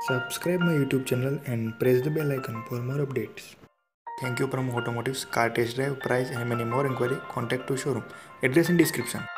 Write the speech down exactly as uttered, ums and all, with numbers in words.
Subscribe my YouTube channel and press the bell icon for more updates. Thank you Pramukh Automotives. Car test drive, price and many more inquiry. Contact to showroom. Address in description.